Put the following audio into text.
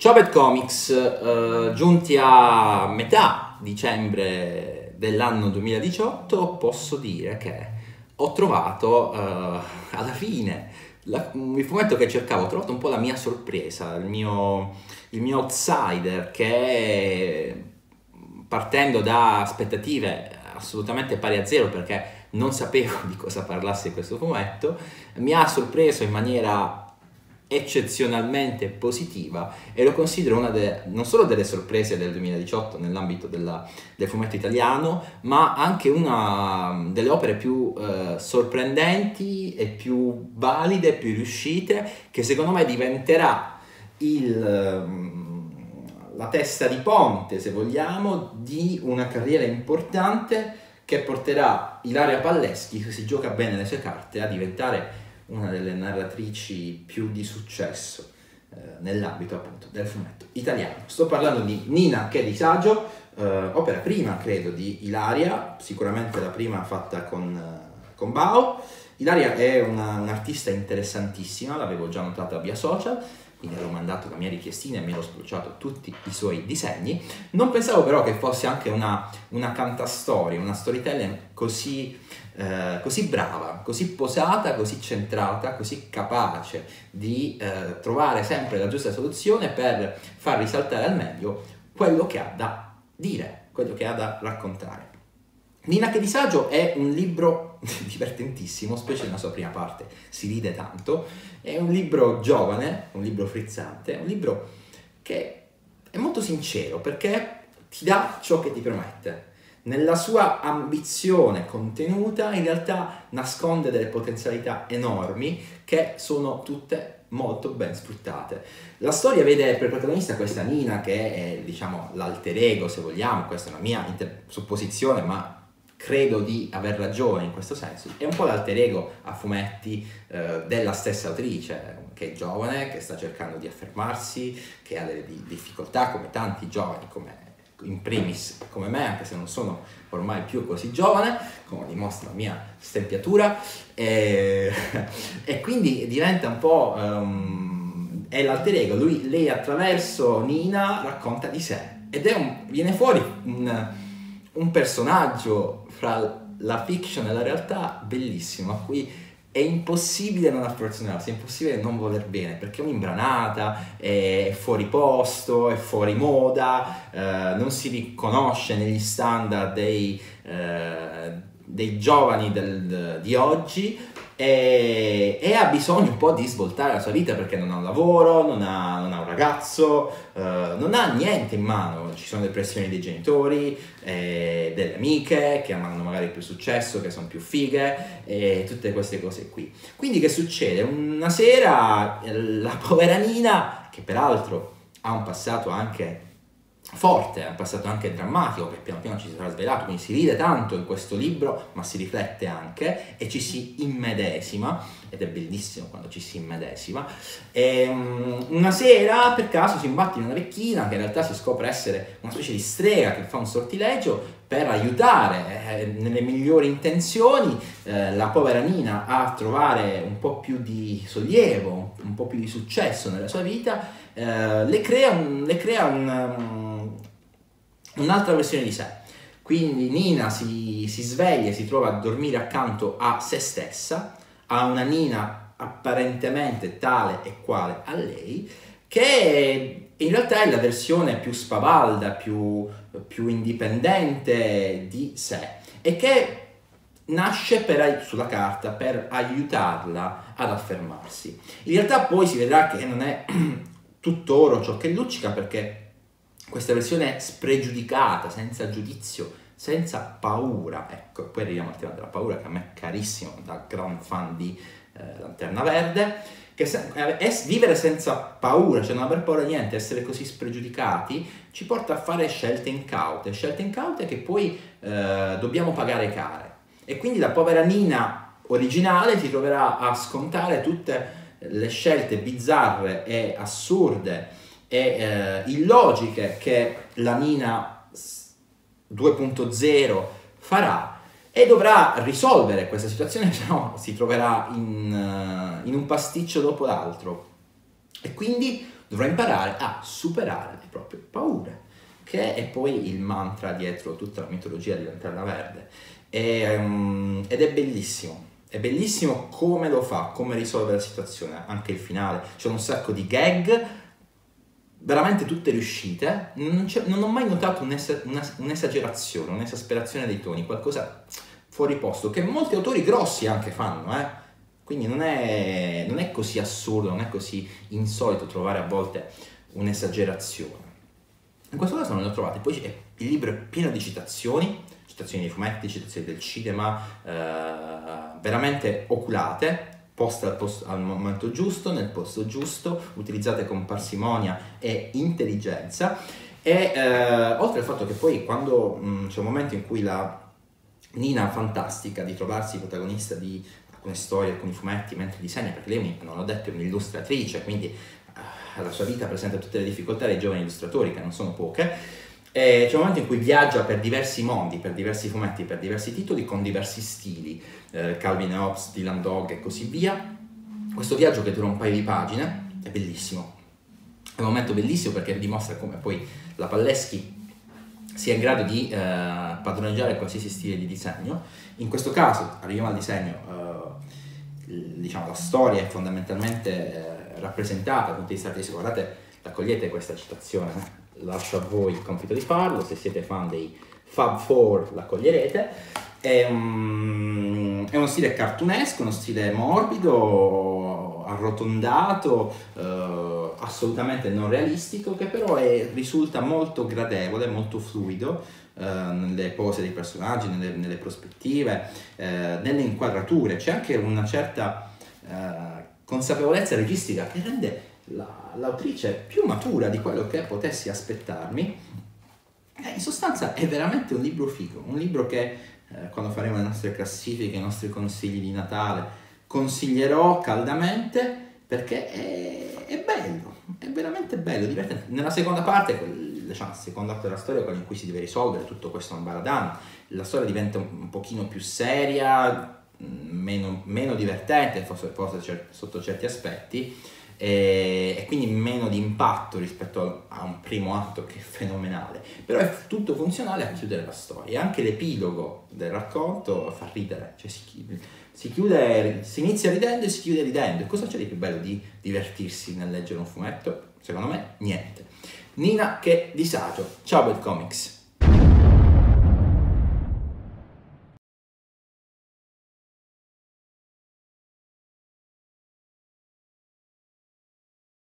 Ciao Bad Comics, giunti a metà dicembre dell'anno 2018, posso dire che ho trovato alla fine il fumetto che cercavo, ho trovato un po' la mia sorpresa, il mio outsider che, partendo da aspettative assolutamente pari a zero perché non sapevo di cosa parlasse questo fumetto, mi ha sorpreso in maniera eccezionalmente positiva e lo considero una non solo delle sorprese del 2018 nell'ambito del fumetto italiano, ma anche una delle opere più sorprendenti e più valide, più riuscite, che secondo me diventerà la testa di ponte, se vogliamo, di una carriera importante che porterà Ilaria Palleschi, se si gioca bene le sue carte, a diventare una delle narratrici più di successo nell'ambito appunto del fumetto italiano. Sto parlando di Nina che disagio, opera prima credo di Ilaria, sicuramente la prima fatta con Bao. Ilaria è un'artista interessantissima, l'avevo già notata via social, quindi avevo mandato la mia richiestina e mi ero spulciato tutti i suoi disegni. Non pensavo però che fosse anche una cantastoria, una storyteller così brava, così posata, così centrata, così capace di trovare sempre la giusta soluzione per far risaltare al meglio quello che ha da dire, quello che ha da raccontare. Nina che disagio è un libro divertentissimo, specie nella sua prima parte, si ride tanto, è un libro giovane, un libro frizzante, un libro che è molto sincero perché ti dà ciò che ti promette. Nella sua ambizione contenuta in realtà nasconde delle potenzialità enormi che sono tutte molto ben sfruttate. La storia vede per protagonista questa Nina che è, diciamo, l'alter ego, se vogliamo, questa è una mia supposizione, ma credo di aver ragione in questo senso. È un po' l'alter ego a fumetti della stessa autrice, che è giovane, che sta cercando di affermarsi, che ha delle difficoltà come tanti giovani, come in primis come me, anche se non sono ormai più così giovane, come dimostra la mia stempiatura, e quindi diventa un po' è l'alter ego. Lei attraverso Nina racconta di sé ed viene fuori un personaggio fra la fiction e la realtà bellissimo, a cui è impossibile non affezionarsi, è impossibile non voler bene, perché è un'imbranata, è fuori posto, è fuori moda, non si riconosce negli standard dei giovani di oggi e ha bisogno un po' di svoltare la sua vita perché non ha un lavoro, non ha un ragazzo, non ha niente in mano, ci sono le pressioni dei genitori, delle amiche che hanno magari più successo, che sono più fighe e tutte queste cose qui. Quindi che succede? Una sera la povera Nina, che peraltro ha un passato anche forte, è un passato anche drammatico che piano piano ci sarà svelato, quindi si ride tanto in questo libro ma si riflette anche e ci si immedesima, ed è bellissimo quando ci si immedesima. Una sera per caso si imbatte in una vecchina che in realtà si scopre essere una specie di strega che fa un sortilegio per aiutare nelle migliori intenzioni la povera Nina a trovare un po' più di sollievo, un po' più di successo nella sua vita. Le crea un'altra versione di sé. Quindi Nina si sveglia e si trova a dormire accanto a se stessa, a una Nina apparentemente tale e quale a lei, che in realtà è la versione più spavalda, più indipendente di sé e che nasce sulla carta per aiutarla ad affermarsi. In realtà poi si vedrà che non è tutt'oro ciò che luccica, perché questa versione spregiudicata, senza giudizio, senza paura, ecco, poi arriviamo al tema della paura che a me è carissimo, da gran fan di Lanterna Verde, che è vivere senza paura, cioè non aver paura di niente, essere così spregiudicati, ci porta a fare scelte incaute che poi dobbiamo pagare care. E quindi la povera Nina originale si troverà a scontare tutte le scelte bizzarre e assurde e illogiche che la Nina 2.0 farà e dovrà risolvere questa situazione, se no si troverà in un pasticcio dopo l'altro. E quindi dovrà imparare a superare le proprie paure, che è poi il mantra dietro tutta la mitologia di Lanterna Verde. Ed è bellissimo come lo fa, come risolve la situazione, anche il finale. C'è un sacco di gag, veramente tutte riuscite. Non ho mai notato un'esagerazione, un'esasperazione dei toni, qualcosa fuori posto, che molti autori grossi anche fanno, Quindi non è così assurdo, non è così insolito trovare a volte un'esagerazione. In questo caso non le ho trovate. Poi il libro è pieno di citazioni dei fumetti, citazioni del cinema, veramente oculate, poste al momento giusto, nel posto giusto, utilizzate con parsimonia e intelligenza. E oltre al fatto che poi quando c'è un momento in cui la Nina fantastica di trovarsi protagonista di alcune storie, alcuni fumetti mentre disegna, perché lei, non l'ho detto, è un'illustratrice, quindi la sua vita presenta tutte le difficoltà dei giovani illustratori, che non sono poche. C'è un momento in cui viaggia per diversi mondi, per diversi fumetti, per diversi titoli, con diversi stili, Calvin e Hobbes, Dylan Dog e così via. Questo viaggio, che dura un paio di pagine, è bellissimo. È un momento bellissimo perché dimostra come poi la Palleschi sia in grado di padroneggiare qualsiasi stile di disegno. In questo caso, arriviamo al disegno, diciamo la storia è fondamentalmente rappresentata dal punto di vista artistico. Guardate, raccogliete questa citazione, lascio a voi il compito di farlo, se siete fan dei Fab Four la coglierete. È uno stile cartunesco, uno stile morbido, arrotondato, assolutamente non realistico, che però risulta molto gradevole, molto fluido nelle pose dei personaggi, nelle prospettive, nelle inquadrature. C'è anche una certa consapevolezza registica che rende l'autrice più matura di quello che potessi aspettarmi. In sostanza è veramente un libro figo, un libro che quando faremo le nostre classifiche, i nostri consigli di Natale, consiglierò caldamente, perché è bello, è veramente bello, divertente. Nella seconda parte, diciamo, il secondo atto della storia, quello in cui si deve risolvere tutto questo ambaradan, la storia diventa un pochino più seria, meno divertente forse sotto certi aspetti, e quindi meno di impatto rispetto a un primo atto che è fenomenale, però è tutto funzionale a chiudere la storia. E anche l'epilogo del racconto fa ridere, cioè si inizia ridendo e si chiude ridendo. E cosa c'è di più bello di divertirsi nel leggere un fumetto? Secondo me niente. Nina, che disagio. Ciao Bad Comics.